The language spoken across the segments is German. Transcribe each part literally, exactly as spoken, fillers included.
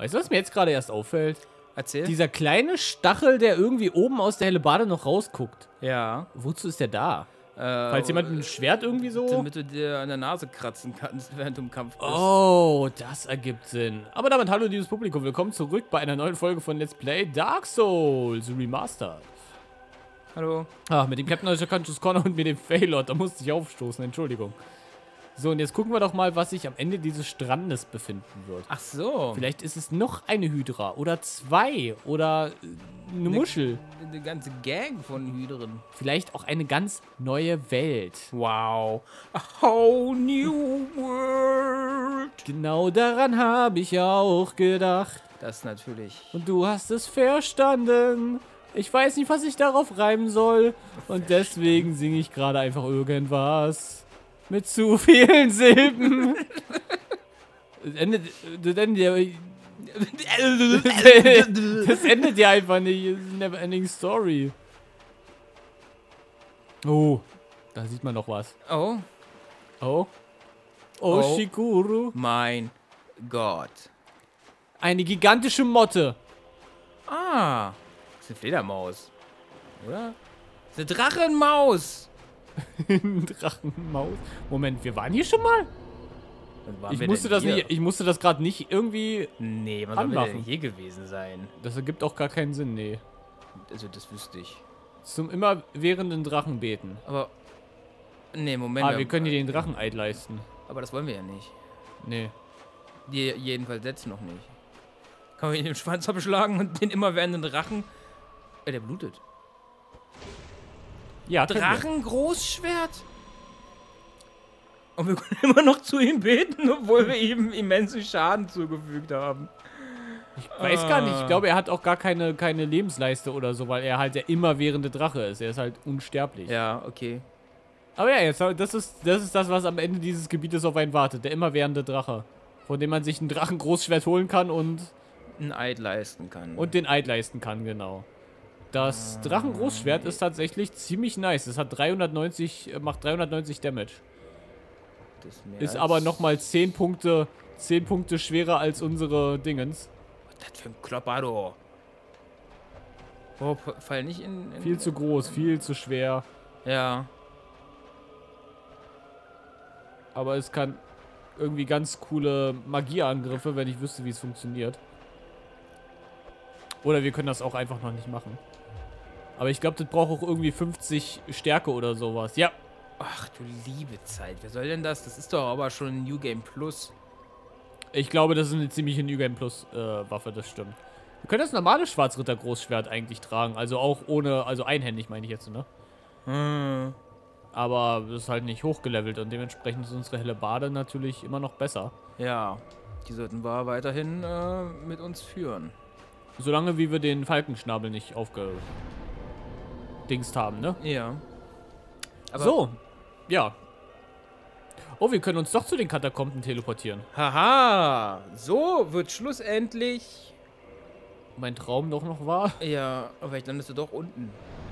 Weißt du, was mir jetzt gerade erst auffällt? Erzähl. Dieser kleine Stachel, der irgendwie oben aus der Hellebade noch rausguckt. Ja. Wozu ist der da? Äh, Falls jemand mit einem Schwert irgendwie so... Damit du dir an der Nase kratzen kannst, während du im Kampf bist. Oh, das ergibt Sinn. Aber damit hallo, liebes Publikum. Willkommen zurück bei einer neuen Folge von Let's Play Dark Souls Remastered. Hallo. Ach, mit dem Captain Unconscious Corner und mit dem Failot, da musste ich aufstoßen, Entschuldigung. So, und jetzt gucken wir doch mal, was sich am Ende dieses Strandes befinden wird. Ach so. Vielleicht ist es noch eine Hydra oder zwei oder äh, eine Muschel. Eine ganze Gang von Hydren. Vielleicht auch eine ganz neue Welt. Wow. A whole new world. Genau daran habe ich auch gedacht. Das natürlich. Und du hast es verstanden. Ich weiß nicht, was ich darauf reimen soll. Und deswegen singe ich gerade einfach irgendwas. Mit zu vielen Silben. Das endet, das endet ja... Das endet ja einfach nicht. Es ist eine never-ending Story. Oh, da sieht man noch was. Oh. Oh. Oh, Oh. Shikuru. Mein Gott. Eine gigantische Motte. Ah. Das ist eine Fledermaus. Oder? Das ist eine Drachenmaus. Drachenmaus. Moment, wir waren hier schon mal? Wann waren Ich wir musste, denn das hier? nicht, ich musste das gerade nicht irgendwie... Nee, wann sollen wir anmachen. denn hier gewesen sein? Das ergibt auch gar keinen Sinn, nee. Also, das wüsste ich. Zum immerwährenden Drachen beten. Aber. Nee, Moment. Ah, wir können hier den Dracheneid leisten. Aber das wollen wir ja nicht. Nee. Die jedenfalls jetzt noch nicht. Kann man ihn den Schwanz abschlagen und den immerwährenden Drachen. Äh, der blutet. Ja, können wir. Drachen-Großschwert? Und wir können immer noch zu ihm beten, obwohl wir ihm immensen Schaden zugefügt haben. Ich weiß gar nicht. Ich glaube, er hat auch gar keine, keine Lebensleiste oder so, weil er halt der immerwährende Drache ist. Er ist halt unsterblich. Ja, okay. Aber ja, jetzt, das, ist, das ist das, was am Ende dieses Gebietes auf einen wartet. Der immerwährende Drache. Von dem man sich ein Drachen-Großschwert holen kann und, Ein Eid leisten kann. und den Eid leisten kann, genau. Das Drachen-Großschwert ist tatsächlich ziemlich nice. Es hat dreihundertneunzig, macht dreihundertneunzig Damage. Das ist mehr Ist als- aber nochmal zehn Punkte, zehn Punkte schwerer als unsere Dingens. Was ist das für ein Kloppado? Oh, p- fall nicht in. in Viel zu groß, viel zu schwer. Ja. Aber es kann irgendwie ganz coole Magieangriffe, wenn ich wüsste, wie es funktioniert. Oder wir können das auch einfach noch nicht machen. Aber ich glaube, das braucht auch irgendwie fünfzig Stärke oder sowas. Ja. Ach du liebe Zeit. Wer soll denn das? Das ist doch aber schon ein New Game Plus. Ich glaube, das ist eine ziemliche New Game Plus äh, Waffe, das stimmt. Wir können das normale Schwarzritter-Großschwert eigentlich tragen. Also auch ohne, also einhändig meine ich jetzt, ne? Hm. Aber das ist halt nicht hochgelevelt und dementsprechend ist unsere Helebade natürlich immer noch besser. Ja. Die sollten wir weiterhin äh, mit uns führen. Solange wie wir den Falkenschnabel nicht aufgedingst haben, ne? Ja. Aber So, ja. Oh, wir können uns doch zu den Katakomben teleportieren. Haha. So wird schlussendlich. Mein Traum doch noch war. Ja, aber vielleicht landest du doch unten.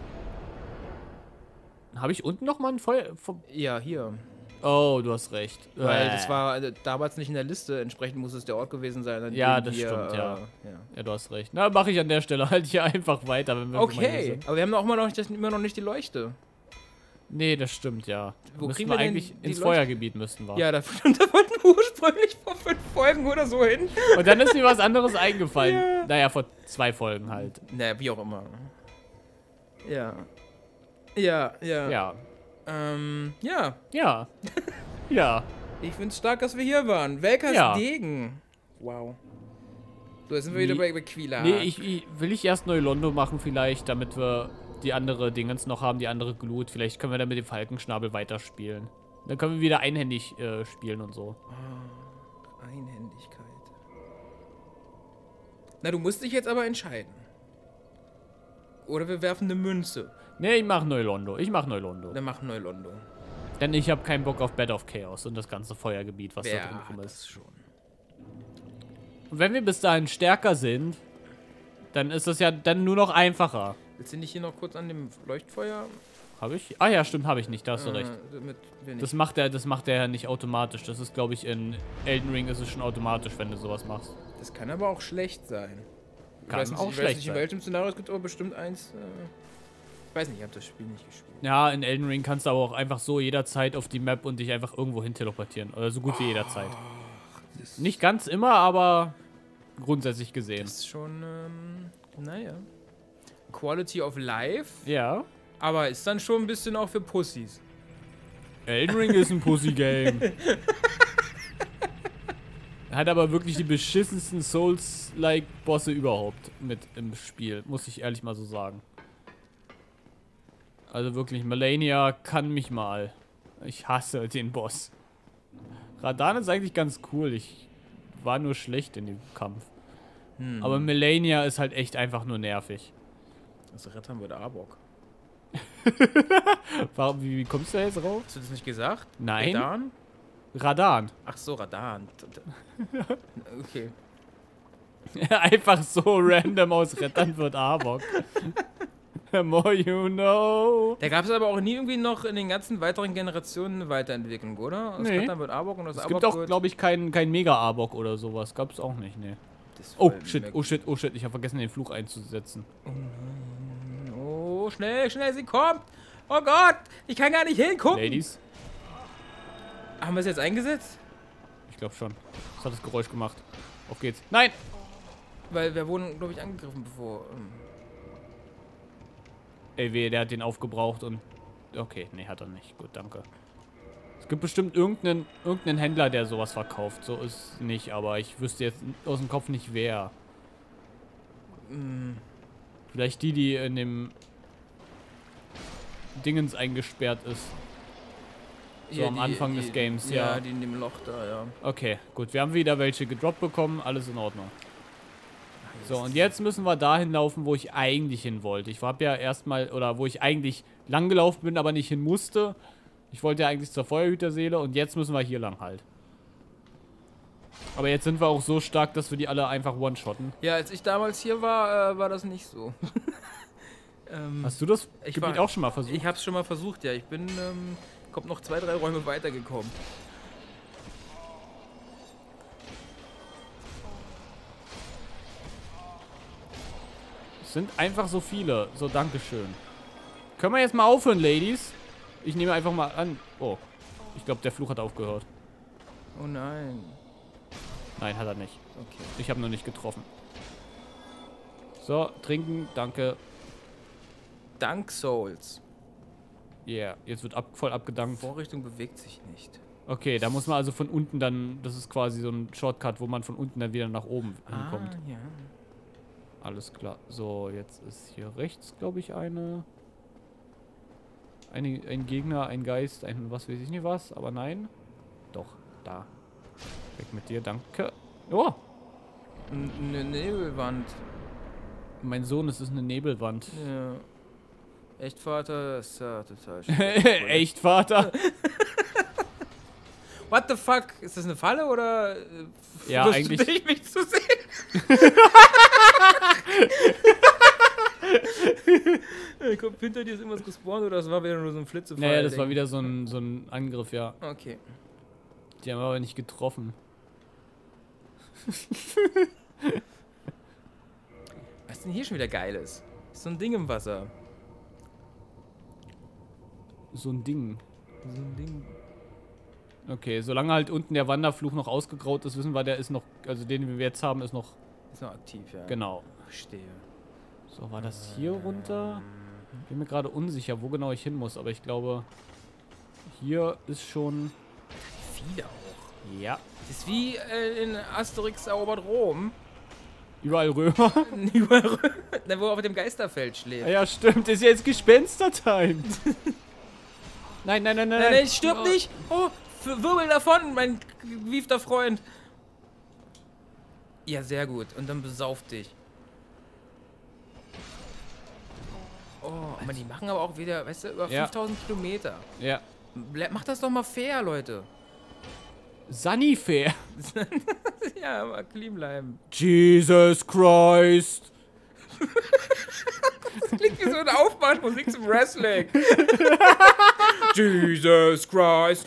Habe ich unten noch mal ein Feuer? Fe- Ja, hier. Oh, du hast recht. Weil Äh. das war äh, damals nicht in der Liste. Entsprechend muss es der Ort gewesen sein, an Ja, dem das wir, stimmt, äh, ja. ja. Ja, du hast recht. Na, mache ich an der Stelle halt hier einfach weiter, wenn wir schon mal hier Okay, sind. aber wir haben auch immer noch, nicht, immer noch nicht die Leuchte. Nee, das stimmt, ja. Wo Müssten kriegen wir wir denn eigentlich die ins Leuchte? Feuergebiet müssten wir. Ja, da, da wollten wir ursprünglich vor fünf Folgen oder so hin. Und dann ist mir was anderes eingefallen. Ja. Naja, vor zwei Folgen halt. Naja, wie auch immer. Ja. Ja, ja. Ja. Ähm, ja. Ja. Ja. Ich find's stark, dass wir hier waren. Welkers Ja. Degen. Wow. So, jetzt sind wir Nee. wieder bei, bei Quila. Nee, ich, ich will ich erst Neulondo machen vielleicht, damit wir die andere Dingens noch haben, die andere Glut. Vielleicht können wir dann mit dem Falkenschnabel weiterspielen. Dann können wir wieder einhändig äh, spielen und so. Einhändigkeit. Na, du musst dich jetzt aber entscheiden. Oder wir werfen eine Münze. Nee, ich mach Neulondo. Ich mach Neulondo. Dann machen Neulondo. Denn ich habe keinen Bock auf Bed of Chaos und das ganze Feuergebiet, was Wer da drin hat rum das ist. schon? Und wenn wir bis dahin stärker sind, dann ist das ja dann nur noch einfacher. Willst du nicht hier noch kurz an dem Leuchtfeuer Habe ich? Ah ja, stimmt, habe ich nicht, da hast du recht. Äh, mit, Das macht er, das macht er ja nicht automatisch. Das ist, glaube ich, in Elden Ring ist es schon automatisch, wenn du sowas machst. Das kann aber auch schlecht sein. Ich Kann weiß nicht, auch ich schlecht weiß nicht, in sein. welchem Szenario es gibt, aber bestimmt eins. Äh, ich weiß nicht, ich habe das Spiel nicht gespielt. Ja, in Elden Ring kannst du aber auch einfach so jederzeit auf die Map und dich einfach irgendwo hin teleportieren. Oder so gut wie jederzeit. Nicht ganz immer, aber grundsätzlich gesehen. Das ist schon, ähm, naja. Quality of Life, Ja. aber ist dann schon ein bisschen auch für Pussys. Elden Ring ist ein Pussy-Game. Hat aber wirklich die beschissensten Souls-like-Bosse überhaupt mit im Spiel, muss ich ehrlich mal so sagen. Also wirklich, Malenia kann mich mal. Ich hasse den Boss. Radan ist eigentlich ganz cool, ich war nur schlecht in dem Kampf. Hm. Aber Malenia ist halt echt einfach nur nervig. Das Rettern wird Arbok. Warum, wie, wie kommst du da jetzt rauf? Hast du das nicht gesagt? Nein. Radan? Radan. Ach so, Radan. Okay. Einfach so random aus Rettern wird Arbok. The more you know. Da gab es aber auch nie irgendwie noch in den ganzen weiteren Generationen eine Weiterentwicklung, oder? Aus Nee. Rettern wird Arbok und aus Es Arbok gibt auch, wird... glaube ich, keinen kein Mega-Arbok oder sowas. Gab es auch nicht, ne. Das ist Oh, voll shit, merk- oh shit, oh shit. Ich habe vergessen, den Fluch einzusetzen. Oh, schnell, schnell, sie kommt! Oh Gott, ich kann gar nicht hingucken! Ladies? Haben wir es jetzt eingesetzt? Ich glaube schon. Das hat das Geräusch gemacht. Auf geht's. Nein! Weil wir wurden, glaube ich, angegriffen bevor... Ähm, Ey, weh, der hat den aufgebraucht und... Okay, nee, hat er nicht. Gut, danke. Es gibt bestimmt irgendeinen, irgendeinen Händler, der sowas verkauft. So ist nicht, aber ich wüsste jetzt aus dem Kopf nicht, wer. mh, Vielleicht die, die in dem... Dingens eingesperrt ist. So hier, am die- Anfang die, des Games, ja. ja. die in dem Loch da, ja. Okay, gut. Wir haben wieder welche gedroppt bekommen. Alles in Ordnung. So, und jetzt müssen wir dahin laufen, wo ich eigentlich hin wollte. Ich habe ja erstmal, oder wo ich eigentlich lang gelaufen bin, aber nicht hin musste. Ich wollte ja eigentlich zur Feuerhüterseele und jetzt müssen wir hier lang halt. Aber jetzt sind wir auch so stark, dass wir die alle einfach one-shotten. Ja, als ich damals hier war, äh, war das nicht so. ähm, Hast du das Ich Gebiet war- auch schon mal versucht? Ich hab's schon mal versucht, ja. Ich bin, ähm, kommt noch zwei, drei Räume weitergekommen. Es sind einfach so viele. So, dankeschön. Können wir jetzt mal aufhören, Ladies? Ich nehme einfach mal an. Oh, ich glaube, der Fluch hat aufgehört. Oh nein. Nein, hat er nicht. Okay. Ich habe nur nicht getroffen. So, trinken, danke. Dank Souls. Yeah, jetzt wird ab, voll abgedankt. Vorrichtung bewegt sich nicht. Okay, da muss man also von unten dann, das ist quasi so ein Shortcut, wo man von unten dann wieder nach oben hinkommt. Ah, ja. Alles klar. So, jetzt ist hier rechts, glaube ich, eine, eine... Ein Gegner, ein Geist, ein was weiß ich nicht was, aber nein. Doch, da. Weg mit dir, danke. Oh, Eine Nebelwand. mein Sohn, es ist eine Nebelwand. Ja. Echtvater, das ist ja total schön. Echt, Vater? What the fuck? Ist das eine Falle oder äh, Ja, wirst eigentlich- du dich, mich zu sehen? Äh, Kommt hinter dir ist irgendwas gespawnt oder das war wieder nur so ein Flitzefall? Naja, das war wieder so ein, so ein Angriff, ja. Okay. Die haben aber nicht getroffen. Was ist denn hier schon wieder Geiles? Ist so ein Ding im Wasser. So ein Ding. So ein Ding. Okay, solange halt unten der Wanderfluch noch ausgegraut ist, wissen wir, der ist noch, also den wir jetzt haben, ist noch, Ist noch aktiv, ja. genau. Verstehe. So, war das hier runter? Bin mir gerade unsicher, wo genau ich hin muss, aber ich glaube, hier ist schon, Viele auch. ja, Das ist wie äh, in Asterix erobert Rom. überall Römer. Überall, wo er auf dem Geisterfeld schläft. Ja, stimmt, ist jetzt Gespenster-Time. Nein, nein, nein, nein. Nein, nein, stirb nicht! Oh, f- wirbel davon, mein gewiefter Freund! Ja, sehr gut. Und dann besauf dich. Oh, aber die machen aber auch wieder, weißt du, über Ja. fünftausend Kilometer. Ja. Ble- Macht das doch mal fair, Leute. Sunnyfair. Ja, mal clean bleiben. Jesus Christ. Das klingt wie so eine Aufmarschmusik zum Wrestling. Jesus Christ.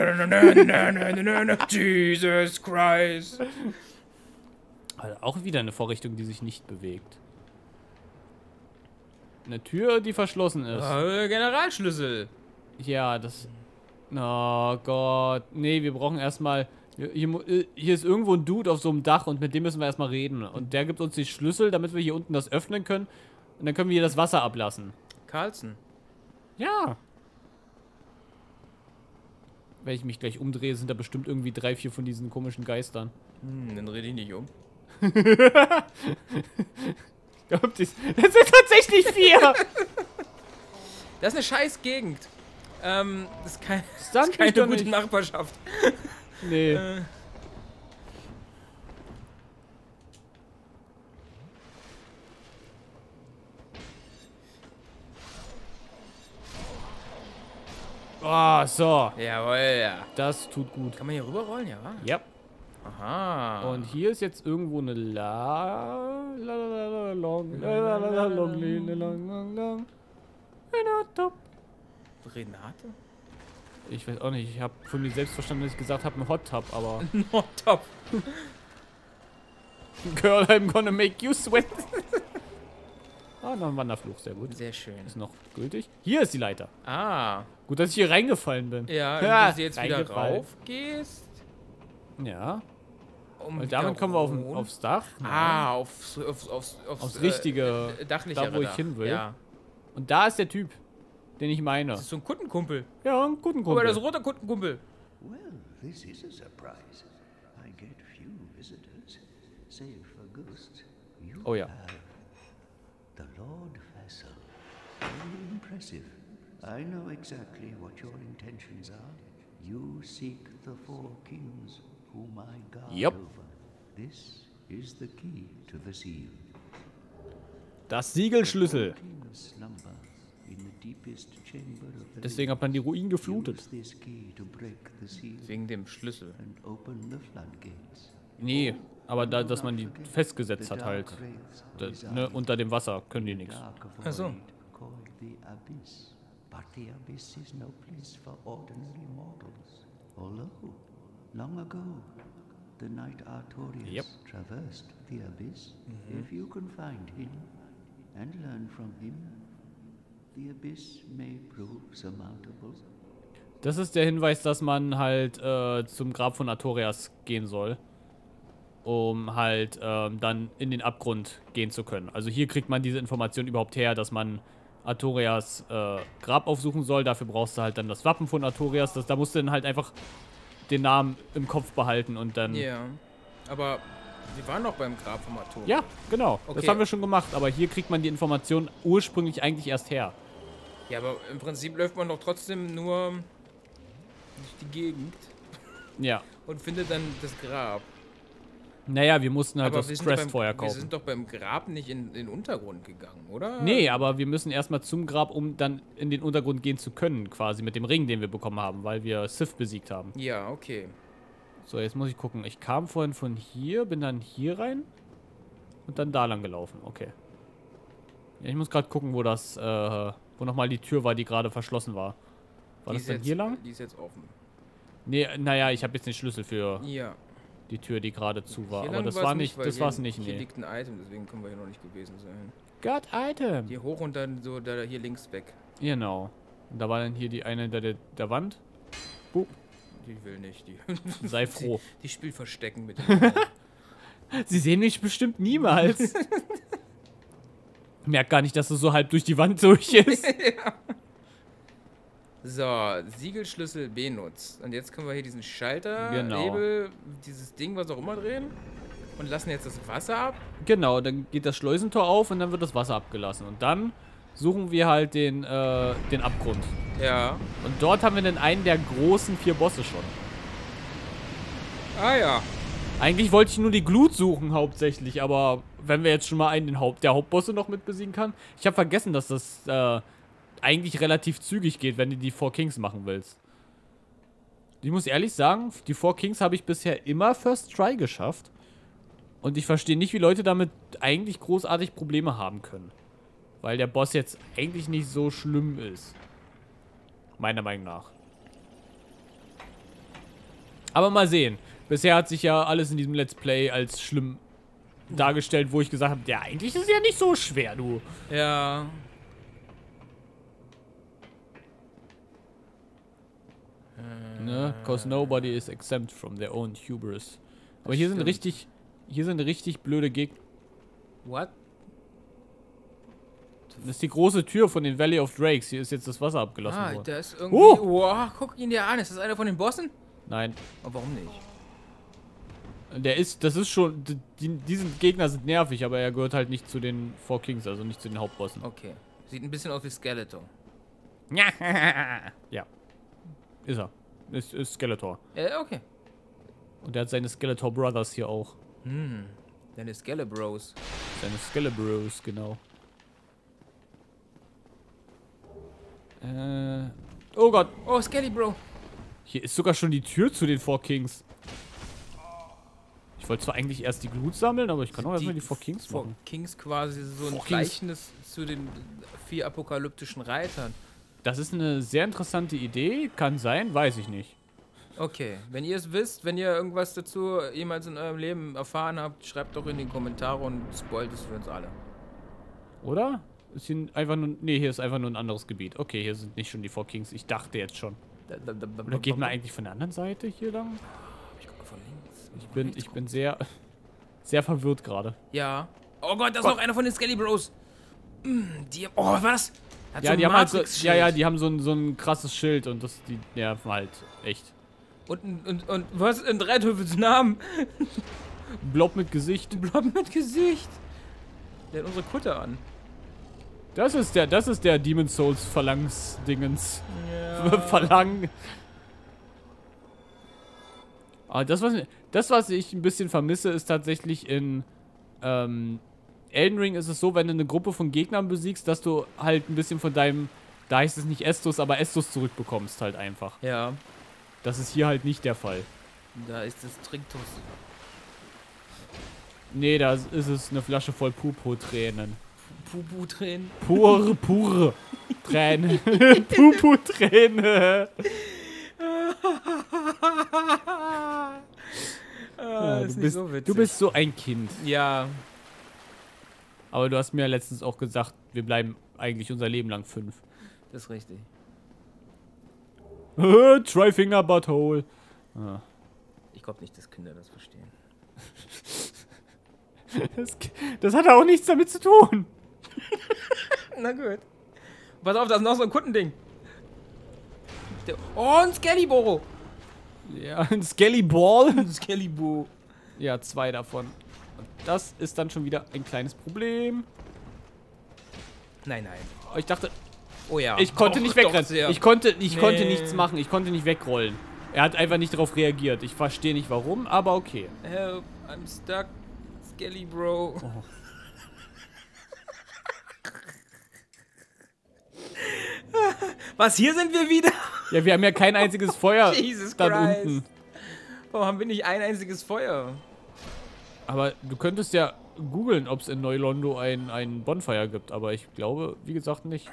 Jesus Christ. Also auch wieder eine Vorrichtung, die sich nicht bewegt. Eine Tür, die verschlossen ist. Äh, Generalschlüssel. Ja, das... Oh Gott. Nee, wir brauchen erstmal... Hier, mu- äh, hier ist irgendwo ein Dude auf so einem Dach und mit dem müssen wir erstmal reden. Und der gibt uns die Schlüssel, damit wir hier unten das öffnen können. Und dann können wir hier das Wasser ablassen. Carlson. Ja. Wenn ich mich gleich umdrehe, sind da bestimmt irgendwie drei, vier von diesen komischen Geistern. Hm, dann rede ich nicht um. Das sind tatsächlich vier! Das ist eine scheiß Gegend. Ähm, das ist, kein, das Stand ist keine mich doch gute nicht. Nachbarschaft. Nee. Äh, Oh, so. jawohl, ja. Das tut gut. Kann man hier rüberrollen, ja? Ja. Aha. Und hier ist jetzt irgendwo eine La... La la la la long... La la la la long... La long long long... Renate. Renate? Ich weiß auch nicht. Ich habe von mir selbst verstanden, dass ich gesagt habe, ein Hot Tub, aber... No, top. Girl, I'm gonna make you sweat. Ah, noch ein Wanderfluch. Sehr gut. Sehr schön. Ist noch gültig. Hier ist die Leiter. Ah. Gut, dass ich hier reingefallen bin. Ja, Ja, wenn du jetzt wieder reingefallen. rauf gehst. Ja. Um Und damit wieder kommen wir auf, runter. aufs Dach. Ah, aufs, aufs, aufs, aufs, Aufs äh, richtige, äh, dachlichere da wo ich Dach. hin will. Ja. Und da ist der Typ, den ich meine. Das ist so ein Kuttenkumpel. Ja, einen guten Aber das ist Kumpel. ein roter Kuttenkumpel. Well, this is a surprise. I get few visitors, save for ghosts. You Oh ja. have the Lord Vessel. Very impressive. I know exactly what your intentions are. You seek the four kings whom I guard Yep. over. This is the key to the seal. Das Siegelschlüssel. Kings slumber in the deepest chamber of the Deswegen hat man die Ruinen geflutet. Use this key to break the seal Wegen dem Schlüssel. and open the floodgates. Nee, aber da, dass man die festgesetzt hat halt. Da, ne, unter dem Wasser können die nichts. Dark of Ach so. void called the abyss. But the abyss is no place for ordinary mortals. Although, long ago, the knight Artorias Yep. traversed the abyss. If you can find him and learn from him, the abyss may prove surmountable. Das ist der Hinweis, dass man halt äh, zum Grab von Artorias gehen soll. Um halt ähm, dann in den Abgrund gehen zu können. Also hier kriegt man diese Information überhaupt her, dass man Artorias äh, Grab aufsuchen soll. Dafür brauchst du halt dann das Wappen von Artorias. Das, da musst du dann halt einfach den Namen im Kopf behalten und dann... Ja. Aber wir waren noch beim Grab vom Atom. Ja, genau. Das Okay. haben wir schon gemacht. Aber hier kriegt man die Information ursprünglich eigentlich erst her. Ja, aber im Prinzip läuft man doch trotzdem nur durch die Gegend Ja. und findet dann das Grab. Naja, wir mussten halt aber das wir sind, doch Crest vorher beim, wir kaufen. sind doch beim Grab nicht in, in den Untergrund gegangen, oder? Nee, aber wir müssen erstmal zum Grab, um dann in den Untergrund gehen zu können, quasi mit dem Ring, den wir bekommen haben, weil wir Sith besiegt haben. Ja, okay. So, jetzt muss ich gucken. Ich kam vorhin von hier, bin dann hier rein und dann da lang gelaufen. Okay. Ja, ich muss gerade gucken, wo das, äh, wo nochmal die Tür war, die gerade verschlossen war. War Die das ist dann jetzt, hier lang? Die ist jetzt offen. Nee, naja, ich habe jetzt den Schlüssel für Ja. die Tür, die gerade zu war. Hier Aber lang das war's war nicht, weil das hier- war's nicht, Hier nee. liegt ein Item, deswegen können wir hier noch nicht gewesen sein. Got Item. Hier hoch und dann so da hier links weg. Genau. Und da war dann hier die eine hinter der, der Wand. Boop. Die will nicht, die. Sei froh. Die, die spielt Verstecken mit dem. Sie sehen mich bestimmt niemals. Merk gar nicht, dass es so halb durch die Wand durch ist. So, Siegelschlüssel benutzt. Und jetzt können wir hier diesen Schalter, Genau. Hebel, dieses Ding, was auch immer drehen. Und lassen jetzt das Wasser ab. Genau, dann geht das Schleusentor auf und dann wird das Wasser abgelassen. Und dann suchen wir halt den, äh, den Abgrund. Ja. Und dort haben wir dann einen der großen vier Bosse schon. Ah ja. Eigentlich wollte ich nur die Glut suchen hauptsächlich, aber wenn wir jetzt schon mal einen den Haupt der Hauptbosse noch mit besiegen kann. Ich habe vergessen, dass das äh, eigentlich relativ zügig geht, wenn du die Four Kings machen willst. Ich muss ehrlich sagen, die Four Kings habe ich bisher immer First Try geschafft. Und ich verstehe nicht, wie Leute damit eigentlich großartig Probleme haben können. Weil der Boss jetzt eigentlich nicht so schlimm ist. Meiner Meinung nach. Aber mal sehen. Bisher hat sich ja alles in diesem Let's Play als schlimm dargestellt, wo ich gesagt habe, ja, eigentlich ist es ja nicht so schwer, du. Ja. Ne? Cause nobody is exempt from their own hubris. Aber hier sind richtig, hier sind richtig blöde Gegner. What? Das ist die große Tür von den Valley of Drakes. Hier ist jetzt das Wasser abgelassen Ah, worden. da ist irgendwie... Oh! Wow, guck ihn dir an. Ist das einer von den Bossen? Nein. Oh, warum nicht? Der ist, das ist schon, die, diese Gegner sind nervig, aber er gehört halt nicht zu den Four Kings, also nicht zu den Hauptbossen. Okay. Sieht ein bisschen aus wie Skeletor. Ja. Ist er. Ist, ist Skeletor. Äh, okay. Und er hat seine Skeletor Brothers hier auch. Hm. Deine Skelebros. Seine Skelebros, genau. Äh. Oh Gott. Oh, Skelebro. Hier ist sogar schon die Tür zu den Four Kings. Ich wollte zwar eigentlich erst die Glut sammeln, aber ich kann auch erstmal die Four Kings Four machen. Kings quasi so ein Four Kings. Gleichnis zu den vier apokalyptischen Reitern. Das ist eine sehr interessante Idee. Kann sein, weiß ich nicht. Okay, wenn ihr es wisst, wenn ihr irgendwas dazu jemals in eurem Leben erfahren habt, schreibt doch in die Kommentare und spoilt es für uns alle. Oder? Ist hier einfach nur. Nee, hier ist einfach nur ein anderes Gebiet. Okay, hier sind nicht schon die Four Kings. Ich dachte jetzt schon. Oder geht man eigentlich von der anderen Seite hier lang? Ich gucke von links. Ich bin, ich bin sehr, sehr verwirrt gerade. Ja. Oh Gott, da ist Gott. noch einer von den Skelebros. Mm, die, oh, was? Hat Ja, so ein die haben halt so, Matrix-Schild. ja, ja, die haben so ein, so ein krasses Schild und das, die nerven halt echt. Und, und, und was in Dreiteufels Namen? Blob mit Gesicht. Blob mit Gesicht. Der hat unsere Kutte an. Das ist der, das ist der Demon's Souls Verlangs-Dingens. Ja. Verlangen. Aber das was, das, was ich ein bisschen vermisse, ist tatsächlich in ähm, Elden Ring ist es so, wenn du eine Gruppe von Gegnern besiegst, dass du halt ein bisschen von deinem, da heißt es nicht Estus, aber Estus zurückbekommst halt einfach. Ja, Das ist hier halt nicht der Fall. da ist das Trinktus. Nee, da ist es eine Flasche voll Pupo-Tränen. Pupu-Tränen. Pure, pure Tränen. Pupu-Träne. Ah, Ja, ist du, nicht bist, so witzig. du bist so ein Kind. Ja. Aber du hast mir ja letztens auch gesagt, wir bleiben eigentlich unser Leben lang fünf. Das ist richtig. Try-Finger Butthole. Ah. Ich glaube nicht, dass Kinder das verstehen. Das, das hat auch nichts damit zu tun. Na gut. Pass auf, da ist noch so ein Kundending. Der, oh, ein Skellyboro. Ja, ein Skelly Ball. Ein Skellybo. Ja, zwei davon. Und das ist dann schon wieder ein kleines Problem. Nein, nein. Ich dachte, Oh ja. ich konnte Doch, nicht doch wegrennen. sehr. Ich konnte, ich Nee. konnte nichts machen. Ich konnte nicht wegrollen. Er hat einfach nicht darauf reagiert. Ich verstehe nicht warum, aber okay. Help, I'm stuck. Skellybro. Oh. Was, hier sind wir wieder? Ja, wir haben ja kein einziges Feuer Jesus da Christ. unten. Warum haben wir nicht ein einziges Feuer? Aber du könntest ja googeln, ob es in Neulondo ein, ein Bonfire gibt. Aber ich glaube, wie gesagt, nicht.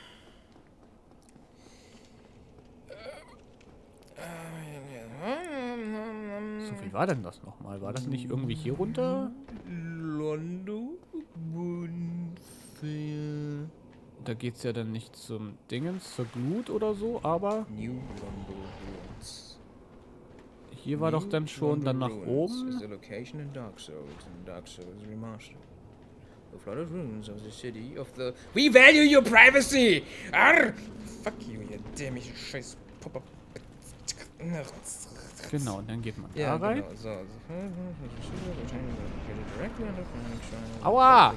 So viel war denn das nochmal? War das nicht irgendwie hier runter? Londo Bonfire. Da geht's ja dann nicht zum Dingens, zur Glut oder so, aber New Londo Ruins. hier war doch dann schon dann nach Is oben. the location in Dark Souls and Dark Souls Remastered. The flooded ruins of the city of the... We value your privacy! Arr! Fuck you, ihr dämliche scheiß Pop-up. Genau, und dann geht man Ja, da rein. genau. So, also. Aua!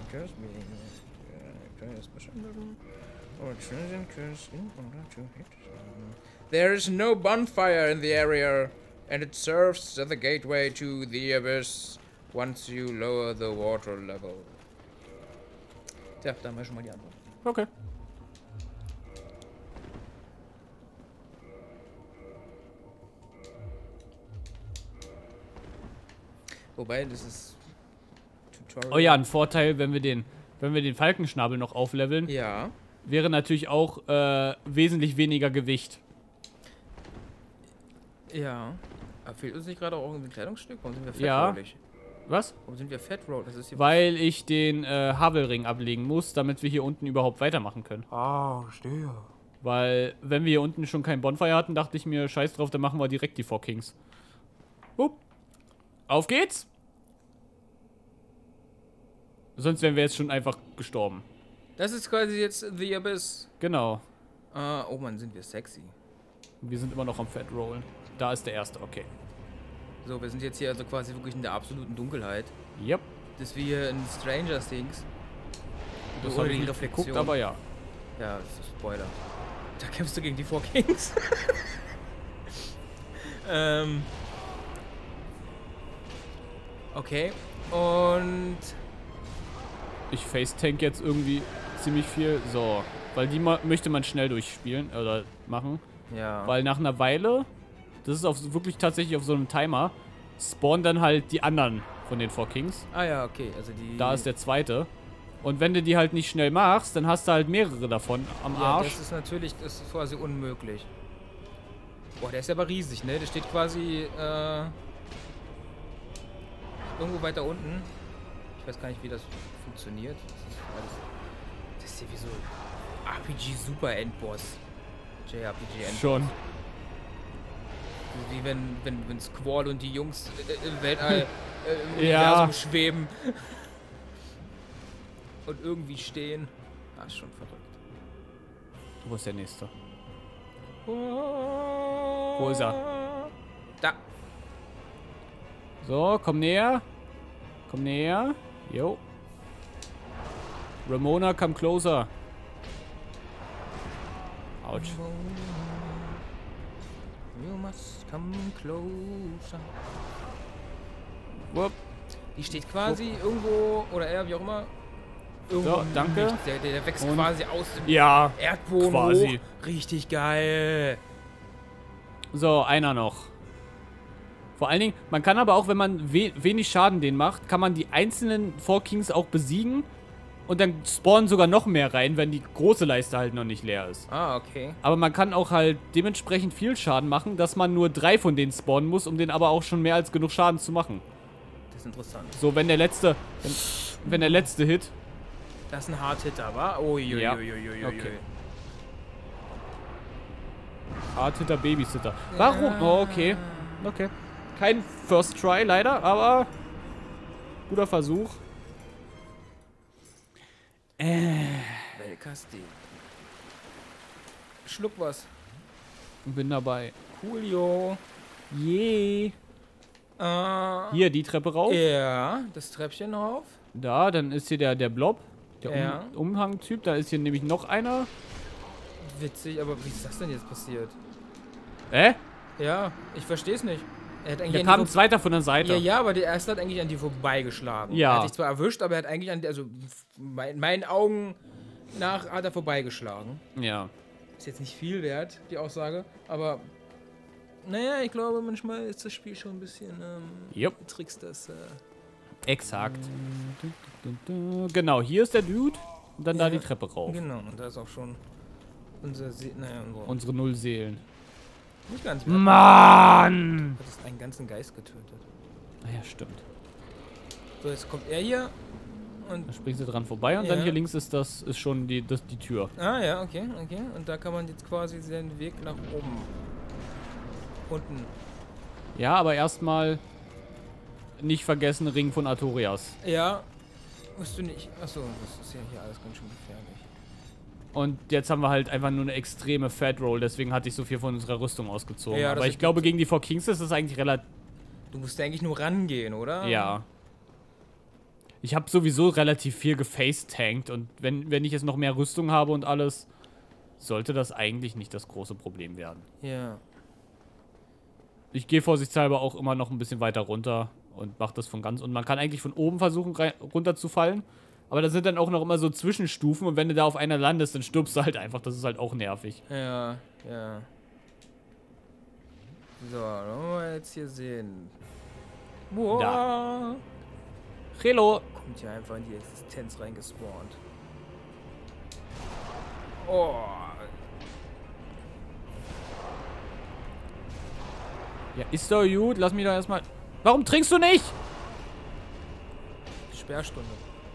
There is no bonfire in the area, and it serves as the gateway to the abyss once you lower the water level. Tja, da haben wir schon mal die Antwort. Okay. Wobei, das ist Tutorial. Oh ja, ein Vorteil, wenn wir den, wenn wir den Falkenschnabel noch aufleveln, Ja. wäre natürlich auch äh, wesentlich weniger Gewicht. Ja. Aber fehlt uns nicht gerade auch irgendwie ein Kleidungsstück? Warum sind wir Ja. fettrollig? Was? Warum sind wir fettroll? Das ist hier... Weil ich den äh, Havelring ablegen muss, damit wir hier unten überhaupt weitermachen können. Ah, verstehe. Weil, wenn wir hier unten schon kein Bonfire hatten, dachte ich mir, scheiß drauf, dann machen wir direkt die Four Kings. Hup. Auf geht's! Sonst wären wir jetzt schon einfach gestorben. Das ist quasi jetzt The Abyss. Genau. Ah, oh Mann, sind wir sexy. Wir sind immer noch am Fat Rollen. Da ist der erste, okay. So, wir sind jetzt hier also quasi wirklich in der absoluten Dunkelheit. Yep. Das ist wie hier in Stranger Things. Das Ohne habe ich die nicht Reflexion. geguckt, aber ja. Ja, das ist Spoiler. Da kämpfst du gegen die Four Kings. ähm. Okay. Und... Ich Face-Tank jetzt irgendwie ziemlich viel. So. Weil die ma möchte man schnell durchspielen oder machen. Ja. Weil nach einer Weile, das ist auf, wirklich tatsächlich auf so einem Timer, spawnen dann halt die anderen von den Four Kings. Ah ja, okay. Also die... Da ist der zweite. Und wenn du die halt nicht schnell machst, dann hast du halt mehrere davon am Ja, Arsch. das ist natürlich, das ist quasi unmöglich. Boah, der ist aber riesig, ne? Der steht quasi, äh... irgendwo weiter unten. Ich weiß gar nicht, wie das funktioniert. Das ist, alles, das ist ja wie so R P G Super Endboss. J R P G Endboss. Schon. Wie wenn, wenn, wenn Squall und die Jungs äh, im Weltall äh, im Ja. Universum schweben. Und irgendwie stehen. Ah, ist schon verrückt. Wo ist der nächste? Wo ist er? Da. So, komm näher. Komm näher. Jo. Ramona, come closer. Autsch. You must come closer. Wupp. Die steht quasi irgendwo, oder er, wie auch immer. Irgendwo So, im danke. Nichts. Der, der, der wächst Und- quasi aus dem Ja, Erdboden quasi. hoch. Richtig geil. So, einer noch. Vor allen Dingen, man kann aber auch, wenn man we wenig Schaden denen macht, kann man die einzelnen Four Kings auch besiegen. Und dann spawnen sogar noch mehr rein, wenn die große Leiste halt noch nicht leer ist. Ah, okay. Aber man kann auch halt dementsprechend viel Schaden machen, dass man nur drei von denen spawnen muss, um denen aber auch schon mehr als genug Schaden zu machen. Das ist interessant. So, wenn der letzte, wenn, wenn der letzte Hit, Das ist ein Hard-Hitter, wa? Uiuiuiui. Ja. Okay. Hard-Hitter, Babysitter. Warum? Oh, okay. Okay. Kein First Try leider, aber guter Versuch. Weltkasti. Schluck was. Bin dabei. Coolio. Je. Äh, Hier, die Treppe rauf. ja, das Treppchen rauf. Da, dann ist hier der, der Blob. Der Ja. um Umhangtyp. Da ist hier nämlich noch einer. Witzig, aber wie ist das denn jetzt passiert? Äh? Ja, ich verstehe es nicht. Er hat eigentlich Da an kam ein die zweiter von der Seite. Ja, ja, aber der erste hat eigentlich an dir vorbeigeschlagen. Ja. Er hat dich zwar erwischt, aber er hat eigentlich an dir, also in meinen Augen nach hat er vorbeigeschlagen. Ja. Ist jetzt nicht viel wert, die Aussage, aber naja, ich glaube, manchmal ist das Spiel schon ein bisschen ähm, Jupp. Tricks, das äh, Exakt. Genau, hier ist der Dude. Und dann da Ja. die Treppe rauf. genau, und da ist auch schon unser See, naja, unser, Unsere null Seelen. nicht ganz, Hm. wir Mann! hatten einen ganzen Geist getötet. Naja, stimmt. So, jetzt kommt er hier und, Da springst du dran vorbei und dann Ja. hier links ist das ist schon die, das, die Tür. ah ja, okay, okay, und da kann man jetzt quasi seinen Weg nach oben, unten, Ja, aber erstmal nicht vergessen, Ring von Artorias. ja, musst du nicht, achso, das ist ja hier alles ganz schön gefährlich. Und jetzt haben wir halt einfach nur eine extreme Fat Roll, deswegen hatte ich so viel von unserer Rüstung ausgezogen. Ja, das aber ich ist- glaube, gegen die Four Kings ist das eigentlich relativ. Du musst eigentlich nur rangehen, oder? Ja. Ich habe sowieso relativ viel gefacetankt und wenn, wenn ich jetzt noch mehr Rüstung habe und alles, sollte das eigentlich nicht das große Problem werden. Ja. Ich gehe vorsichtshalber auch immer noch ein bisschen weiter runter und mache das von ganz. Und man kann eigentlich von oben versuchen, rein, runter zu fallen. Aber da sind dann auch noch immer so Zwischenstufen und wenn du da auf einer landest, dann stirbst du halt einfach. Das ist halt auch nervig. Ja, ja. So, dann wollen wir jetzt hier sehen. Boah. Hello. kommt hier einfach in die Existenz reingespawnt. Oh. Ja, ist doch gut. Lass mich doch erstmal... Warum trinkst du nicht? Sperrstunde.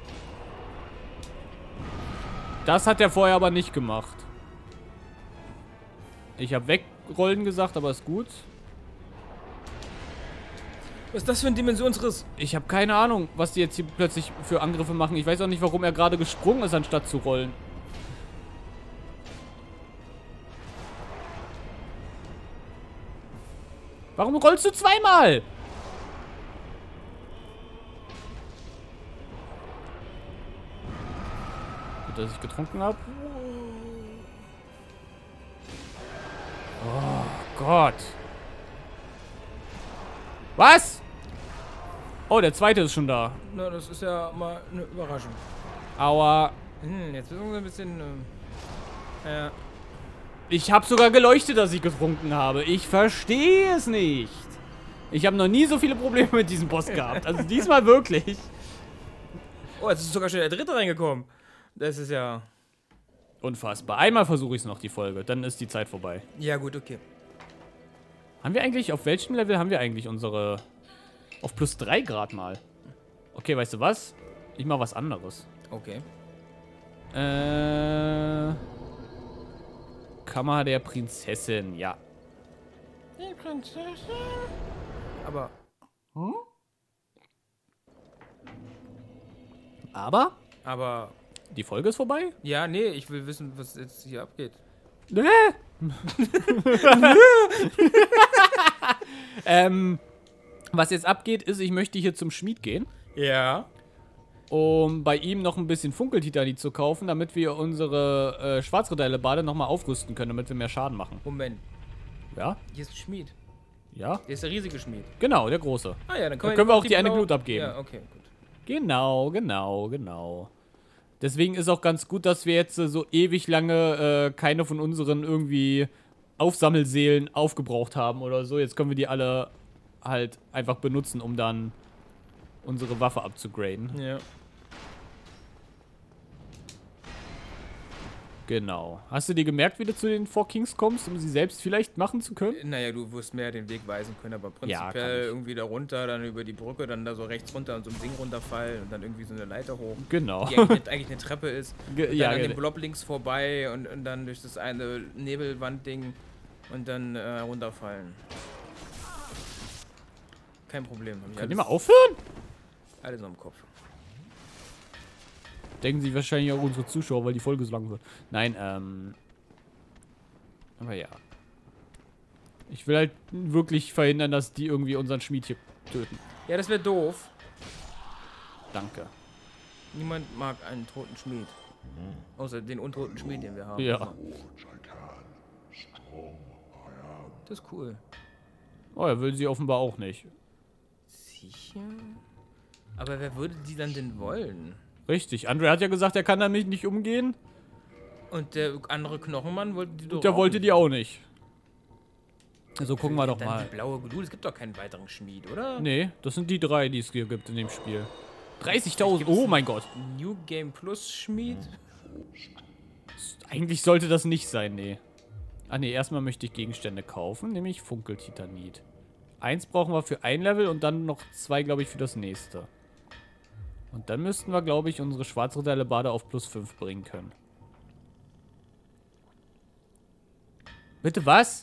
Das hat er vorher aber nicht gemacht. Ich habe wegrollen gesagt, aber ist gut. Was ist das für ein Dimensionsriss? Ich habe keine Ahnung, was die jetzt hier plötzlich für Angriffe machen. Ich weiß auch nicht, warum er gerade gesprungen ist, anstatt zu rollen. Warum rollst du zweimal? Gut, dass ich getrunken habe. Oh Gott. Was? Oh, der zweite ist schon da. Na, das ist ja mal eine Überraschung. Aua. Hm, jetzt müssen wir ein bisschen... Äh, ja. Ich habe sogar geleuchtet, dass ich getrunken habe. Ich verstehe es nicht. Ich habe noch nie so viele Probleme mit diesem Boss gehabt. Also diesmal wirklich. Oh, jetzt ist sogar schon der dritte reingekommen. Das ist ja... Unfassbar. Einmal versuche ich es noch, die Folge. Dann ist die Zeit vorbei. Ja, gut, okay. Haben wir eigentlich, auf welchem Level haben wir eigentlich unsere... Auf plus drei Grad mal. Okay, weißt du was? Ich mach was anderes. Okay. Äh... Kammer der Prinzessin, ja. Die Prinzessin? Aber... Hm? Aber? Aber... Die Folge ist vorbei? Ja, nee, ich will wissen, was jetzt hier abgeht. Nee. ähm, was jetzt abgeht, ist, ich möchte hier zum Schmied gehen, Ja. um bei ihm noch ein bisschen Funkeltitanit zu kaufen, damit wir unsere äh, Schwarzritter-Bade nochmal aufrüsten können, damit wir mehr Schaden machen. Moment, Ja? hier ist ein Schmied. Ja? Hier ist der riesige Schmied. Genau, der große. Ah ja, dann Da können, können wir auch die die eine blaue- Glut abgeben. Ja, okay, gut. Genau, genau, genau. Deswegen ist auch ganz gut, dass wir jetzt äh, so ewig lange äh, keine von unseren irgendwie Aufsammelseelen aufgebraucht haben oder so. Jetzt können wir die alle halt einfach benutzen, um dann unsere Waffe abzugraden. Ja. Genau. Hast du dir gemerkt, wie du zu den Four Kings kommst, um sie selbst vielleicht machen zu können? Naja, du wirst mehr den Weg weisen können, aber Ja, kann prinzipiell ich. irgendwie da runter, dann über die Brücke, dann da so rechts runter und so ein Ding runterfallen und dann irgendwie so eine Leiter hoch, Genau. die eigentlich, eine, eigentlich eine Treppe ist. Ge- Und dann ja, an ge- dem Blob links vorbei und, und dann durch das eine Nebelwand-Ding und dann äh, runterfallen. Kein Problem. Hab ich Könnt ihr alles, mal aufhören? alles noch im Kopf. Denken sich wahrscheinlich auch unsere Zuschauer, weil die Folge so lang wird. Nein, ähm... Aber ja. Ich will halt wirklich verhindern, dass die irgendwie unseren Schmied hier töten. Ja, das wäre doof. Danke. Niemand mag einen toten Schmied. Außer den untoten Schmied, den wir haben. Ja. Das ist cool. Oh, er will sie offenbar auch nicht. Sicher? Aber wer würde die dann denn wollen? Richtig. Andre hat ja gesagt, er kann damit nicht umgehen. Und der andere Knochenmann wollte die doch Und der auch wollte nicht. die auch nicht. Also gucken wir doch Dann mal. die blaue Glut. Es gibt doch keinen weiteren Schmied, oder? Nee, das sind die drei, die es hier gibt in dem Spiel. dreißigtausend. Gibt's Oh mein Gott. New Game Plus Schmied? Eigentlich sollte das nicht sein, nee. Ah nee, erstmal möchte ich Gegenstände kaufen, nämlich Funkeltitanit. Eins brauchen wir für ein Level und dann noch zwei, glaube ich, für das nächste. Und dann müssten wir, glaube ich, unsere Schwarzritter-Bade auf plus fünf bringen können. Bitte was?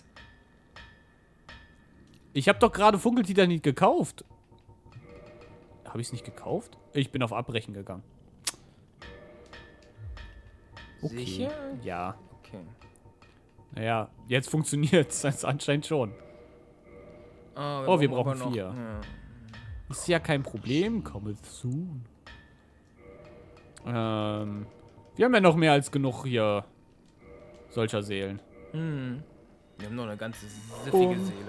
Ich habe doch gerade Funkeltitanit gekauft. Habe ich es nicht gekauft? Ich bin auf Abbrechen gegangen. Okay. Sicher? Ja. Okay. Naja, jetzt funktioniert es anscheinend schon. Ah, Oh, wir aber brauchen vier. Ja. Ist ja kein Problem. Komme soon. Ähm, wir haben ja noch mehr als genug hier solcher Seelen. Hm. Wir haben noch eine ganze siffige Um. Seele.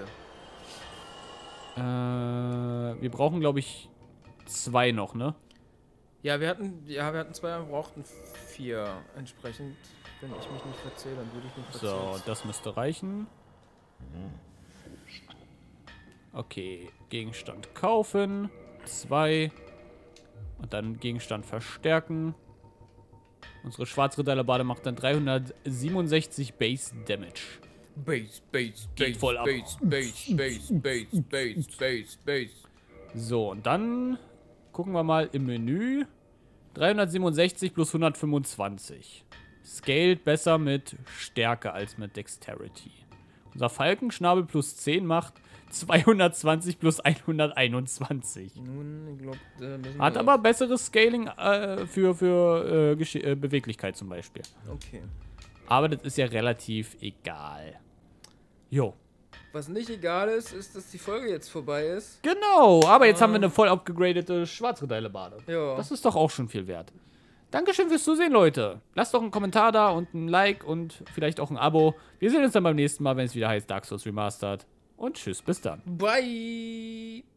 Äh, wir brauchen, glaube ich, zwei noch, ne? Ja, wir hatten, ja, wir hatten zwei, wir brauchten vier. Entsprechend, wenn ich mich nicht verzähle, dann würde ich nicht verzählen. So, das müsste reichen. Okay, Gegenstand kaufen. Zwei. Und dann Gegenstand verstärken. Unsere Schwarzritterlerbade macht dann dreihundertsiebenundsechzig Base Damage. Base, Base, Geht Base, voll ab. Base, Base, Base, Base, Base, Base, Base. So, und dann gucken wir mal im Menü. dreihundertsiebenundsechzig plus hundertfünfundzwanzig. Scaled besser mit Stärke als mit Dexterity. Unser Falkenschnabel plus zehn macht zweihundertzwanzig plus hunderteinundzwanzig. Nun, ich glaube, da müssen wir Hat auf- aber besseres Scaling äh, für, für äh, Gesche- äh, Beweglichkeit zum Beispiel. Okay. Aber das ist ja relativ egal. Jo. Was nicht egal ist, ist, dass die Folge jetzt vorbei ist. Genau, aber jetzt haben wir eine voll upgradete Schwarzritterlerbade. Ja. Das ist doch auch schon viel wert. Dankeschön fürs Zusehen, Leute. Lasst doch einen Kommentar da und ein Like und vielleicht auch ein Abo. Wir sehen uns dann beim nächsten Mal, wenn es wieder heißt Dark Souls Remastered. Und tschüss, bis dann. Bye.